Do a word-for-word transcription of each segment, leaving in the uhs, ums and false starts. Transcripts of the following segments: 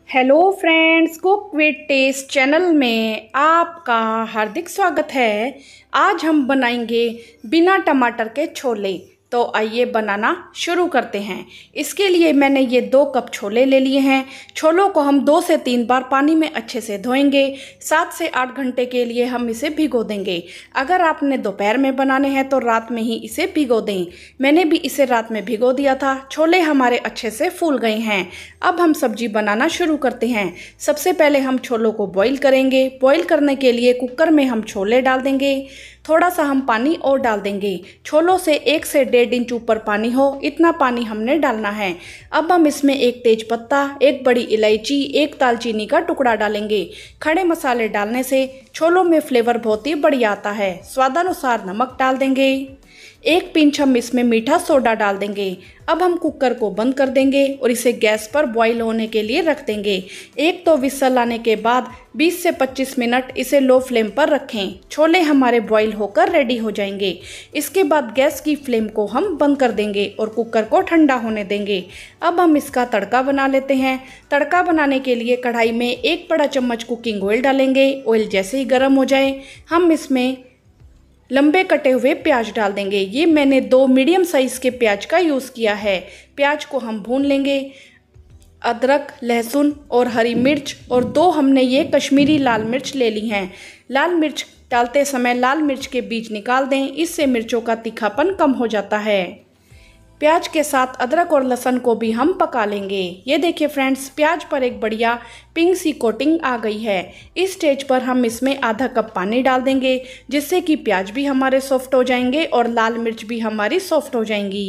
Hello friends, cook with taste channel में आपका हार्दिक स्वागत है। आज हम बनाएंगे बिना टमाटर के छोले। तो आइए बनाना शुरू करते हैं। इसके लिए मैंने ये दो कप छोले ले लिए हैं। छोलों को हम दो से तीन बार पानी में अच्छे से धोएंगे। सात से आठ घंटे के लिए हम इसे भिगो देंगे। अगर आपने दोपहर में बनाने हैं तो रात में ही इसे भिगो दें। मैंने भी इसे रात में भिगो दिया था। छोले हमारे अच्छे से फूल गए हैं। अब हम सब्जी बनाना शुरू करते हैं। सबसे पहले हम छोलों को बॉईल करेंगे। बॉईल करने के लिए कुकर में हम छोले डाल देंगे। थोड़ा सा हम पानी और डाल देंगे। छोलों से एक से डेढ़ इंच ऊपर पानी हो, इतना पानी हमने डालना है। अब हम इसमें एक तेज पत्ता, एक बड़ी इलायची, एक दालचीनी का टुकड़ा डालेंगे। खड़े मसाले डालने से छोलों में फ्लेवर बहुत ही बढ़िया आता है। स्वादानुसार नमक डाल देंगे। एक पिंच हम इसमें मीठा सोडा डाल देंगे। अब हम कुकर को बंद कर देंगे और इसे गैस पर बॉईल होने के लिए रख देंगे। एक तो विसल आने के बाद बीस से पच्चीस मिनट इसे लो फ्लेम पर रखें। छोले हमारे बॉईल होकर रेडी हो जाएंगे। इसके बाद गैस की फ्लेम को हम बंद कर देंगे और कुकर को ठंडा होने देंगे। अब हम इसका तड़का बना लेते हैं। तड़का बनाने के लिए कढ़ाई में एक बड़ा चम्मच कुकिंग ऑयल डालेंगे। ऑयल जैसे ही गर्म हो जाए हम इसमें लंबे कटे हुए प्याज डाल देंगे। ये मैंने दो मीडियम साइज़ के प्याज का यूज़ किया है। प्याज को हम भून लेंगे। अदरक, लहसुन और हरी मिर्च और दो हमने ये कश्मीरी लाल मिर्च ले ली हैं। लाल मिर्च डालते समय लाल मिर्च के बीज निकाल दें, इससे मिर्चों का तीखापन कम हो जाता है। प्याज के साथ अदरक और लहसुन को भी हम पका लेंगे। ये देखिए फ्रेंड्स, प्याज पर एक बढ़िया पिंक सी कोटिंग आ गई है। इस स्टेज पर हम इसमें आधा कप पानी डाल देंगे, जिससे कि प्याज भी हमारे सॉफ्ट हो जाएंगे और लाल मिर्च भी हमारी सॉफ्ट हो जाएंगी।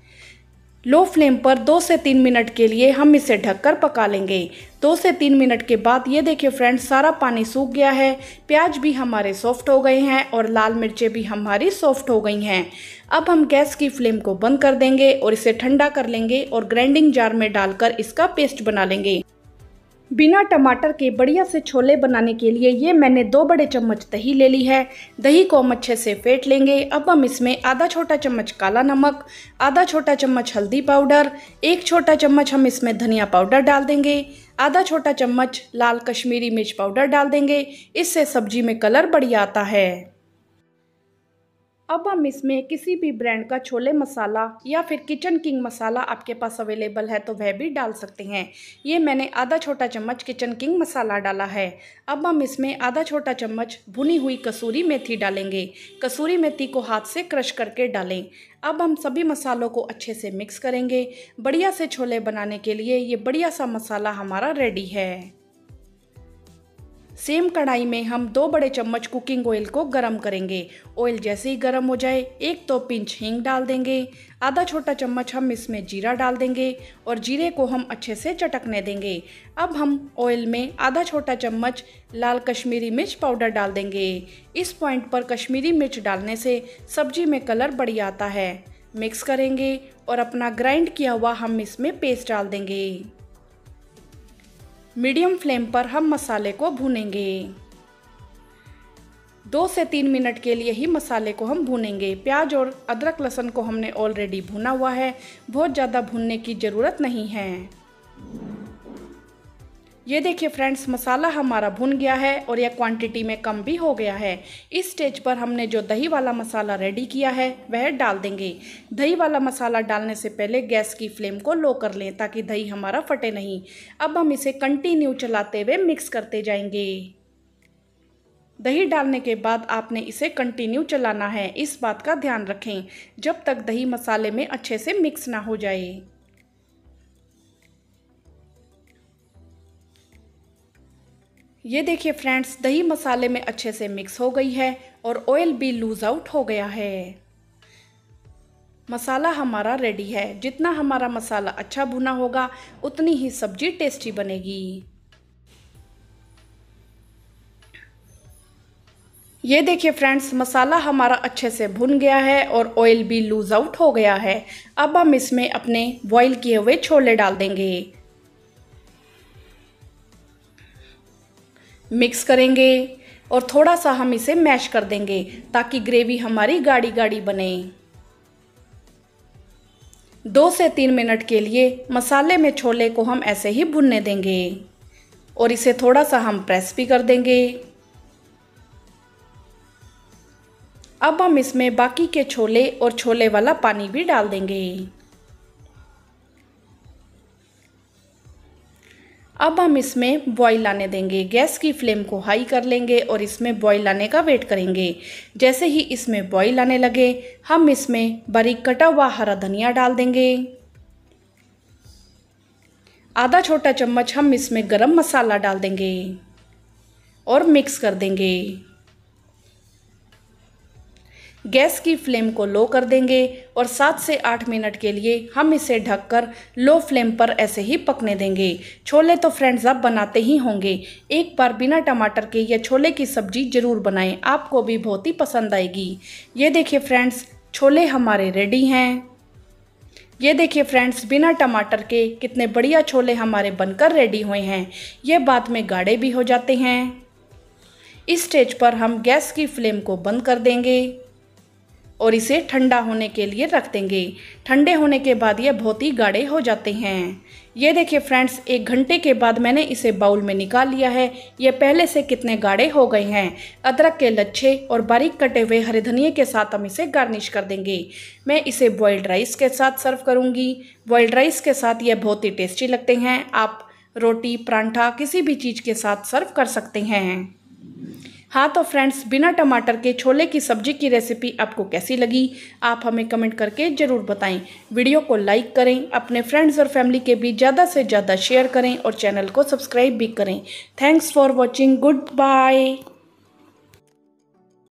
लो फ्लेम पर दो से तीन मिनट के लिए हम इसे ढककर पका लेंगे। दो से तीन मिनट के बाद ये देखिए फ्रेंड्स, सारा पानी सूख गया है। प्याज भी हमारे सॉफ्ट हो गए हैं और लाल मिर्चें भी हमारी सॉफ्ट हो गई हैं। अब हम गैस की फ्लेम को बंद कर देंगे और इसे ठंडा कर लेंगे और ग्राइंडिंग जार में डालकर इसका पेस्ट बना लेंगे। बिना टमाटर के बढ़िया से छोले बनाने के लिए ये मैंने दो बड़े चम्मच दही ले ली है। दही को हम अच्छे से फेंट लेंगे। अब हम इसमें आधा छोटा चम्मच काला नमक, आधा छोटा चम्मच हल्दी पाउडर, एक छोटा चम्मच हम इसमें धनिया पाउडर डाल देंगे, आधा छोटा चम्मच लाल कश्मीरी मिर्च पाउडर डाल देंगे। इससे सब्जी में कलर बढ़िया आता है। अब हम इसमें किसी भी ब्रांड का छोले मसाला या फिर किचन किंग मसाला आपके पास अवेलेबल है तो वह भी डाल सकते हैं। ये मैंने आधा छोटा चम्मच किचन किंग मसाला डाला है। अब हम इसमें आधा छोटा चम्मच भुनी हुई कसूरी मेथी डालेंगे। कसूरी मेथी को हाथ से क्रश करके डालें। अब हम सभी मसालों को अच्छे से मिक्स करेंगे। बढ़िया से छोले बनाने के लिए ये बढ़िया सा मसाला हमारा रेडी है। सेम कढ़ाई में हम दो बड़े चम्मच कुकिंग ऑयल को गरम करेंगे। ऑयल जैसे ही गरम हो जाए एक तो पिंच हींग डाल देंगे। आधा छोटा चम्मच हम इसमें जीरा डाल देंगे और जीरे को हम अच्छे से चटकने देंगे। अब हम ऑयल में आधा छोटा चम्मच लाल कश्मीरी मिर्च पाउडर डाल देंगे। इस पॉइंट पर कश्मीरी मिर्च डालने से सब्जी में कलर बढ़िया आता है। मिक्स करेंगे और अपना ग्राइंड किया हुआ हम इसमें पेस्ट डाल देंगे। मीडियम फ्लेम पर हम मसाले को भूनेंगे। दो से तीन मिनट के लिए ही मसाले को हम भूनेंगे। प्याज और अदरक लहसुन को हमने ऑलरेडी भुना हुआ है, बहुत ज़्यादा भूनने की ज़रूरत नहीं है। ये देखिए फ्रेंड्स, मसाला हमारा भुन गया है और यह क्वांटिटी में कम भी हो गया है। इस स्टेज पर हमने जो दही वाला मसाला रेडी किया है वह डाल देंगे। दही वाला मसाला डालने से पहले गैस की फ्लेम को लो कर लें ताकि दही हमारा फटे नहीं। अब हम इसे कंटिन्यू चलाते हुए मिक्स करते जाएंगे। दही डालने के बाद आपने इसे कंटिन्यू चलाना है। इस बात का ध्यान रखें जब तक दही मसाले में अच्छे से मिक्स ना हो जाए। ये देखिए फ्रेंड्स, दही मसाले में अच्छे से मिक्स हो गई है और ऑयल भी लूज आउट हो गया है। मसाला हमारा रेडी है। जितना हमारा मसाला अच्छा भुना होगा उतनी ही सब्जी टेस्टी बनेगी। ये देखिए फ्रेंड्स, मसाला हमारा अच्छे से भुन गया है और ऑयल भी लूज आउट हो गया है। अब हम इसमें अपने बॉईल किए हुए छोले डाल देंगे। मिक्स करेंगे और थोड़ा सा हम इसे मैश कर देंगे ताकि ग्रेवी हमारी गाढ़ी गाढ़ी बने। दो से तीन मिनट के लिए मसाले में छोले को हम ऐसे ही भुनने देंगे। और इसे थोड़ा सा हम प्रेस भी कर देंगे। अब हम इसमें बाकी के छोले और छोले वाला पानी भी डाल देंगे। अब हम इसमें बॉईल आने देंगे। गैस की फ्लेम को हाई कर लेंगे और इसमें बॉईल आने का वेट करेंगे। जैसे ही इसमें बॉईल आने लगे हम इसमें बारीक कटा हुआ हरा धनिया डाल देंगे। आधा छोटा चम्मच हम इसमें गरम मसाला डाल देंगे और मिक्स कर देंगे। गैस की फ्लेम को लो कर देंगे और सात से आठ मिनट के लिए हम इसे ढककर लो फ्लेम पर ऐसे ही पकने देंगे। छोले तो फ्रेंड्स आप बनाते ही होंगे, एक बार बिना टमाटर के ये छोले की सब्जी ज़रूर बनाएं, आपको भी बहुत ही पसंद आएगी। ये देखिए फ्रेंड्स, छोले हमारे रेडी हैं। ये देखिए फ्रेंड्स, बिना टमाटर के कितने बढ़िया छोले हमारे बनकर रेडी हुए हैं। ये बाद में गाढ़े भी हो जाते हैं। इस स्टेज पर हम गैस की फ्लेम को बंद कर देंगे और इसे ठंडा होने के लिए रख देंगे। ठंडे होने के बाद ये बहुत ही गाढ़े हो जाते हैं। ये देखिए फ्रेंड्स, एक घंटे के बाद मैंने इसे बाउल में निकाल लिया है। ये पहले से कितने गाढ़े हो गए हैं। अदरक के लच्छे और बारीक कटे हुए हरे धनिए के साथ हम इसे गार्निश कर देंगे। मैं इसे बॉइल्ड राइस के साथ सर्व करूँगी। बॉइल्ड राइस के साथ ये बहुत ही टेस्टी लगते हैं। आप रोटी, परांठा किसी भी चीज़ के साथ सर्व कर सकते हैं। हाँ तो फ्रेंड्स, बिना टमाटर के छोले की सब्जी की रेसिपी आपको कैसी लगी आप हमें कमेंट करके ज़रूर बताएं। वीडियो को लाइक करें, अपने फ्रेंड्स और फैमिली के बीच ज़्यादा से ज़्यादा शेयर करें और चैनल को सब्सक्राइब भी करें। Thanks for watching. Good bye.